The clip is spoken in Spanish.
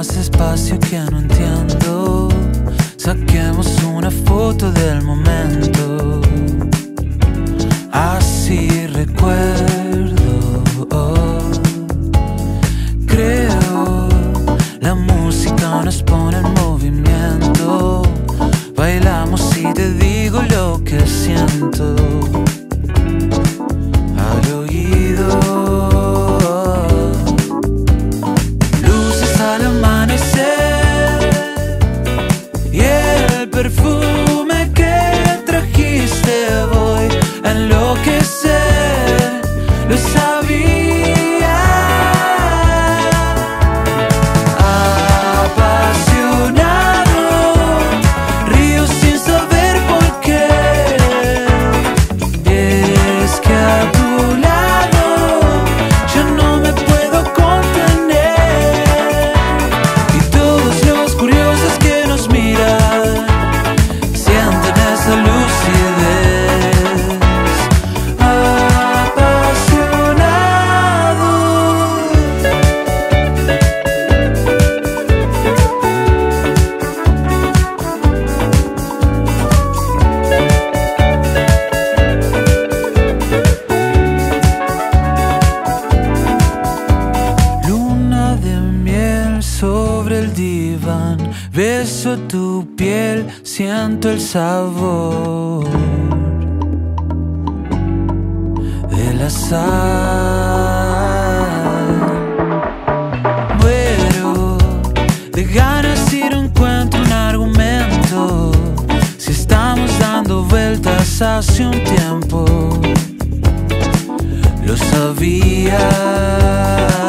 más despacio que no entiendo. Saquemos una foto del momento. Así recuerdo, creo, la música nos pone en movimiento. Bailamos y te digo lo que siento al oído. Luces al amanecer y el perfume que trajiste. Voy a enloquecer, lo sabía. Apasionado, río sin saber por qué. Es que a tu lado yo no me puedo contener. Y todos los curiosos que nos miran sienten esa lucidez. Apasionado. Luna de miel sobre el diván, beso tu piel, siento el sabor de la sal. Muero de ganas y no encuentro un argumento. Si estamos dando vueltas hace un tiempo, lo sabía.